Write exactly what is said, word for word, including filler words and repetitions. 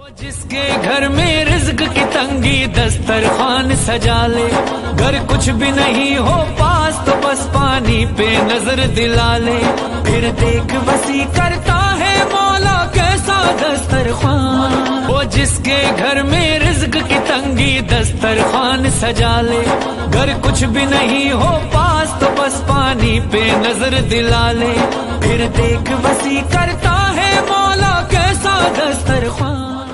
जिसके घर में रिज़्क की तंगी दस्तरखान सजा ले, घर कुछ भी नहीं हो पास तो बस पानी पे नजर दिला ले। फिर देख वसी करता है मौला कैसा दस्तरखान। वो जिसके घर में रिज़्क की तंगी दस्तरखान सजा ले, घर कुछ भी नहीं हो पास तो बस पानी पे नजर दिला ले। फिर देख वसी करता है मौला कैसा दस्तरखान।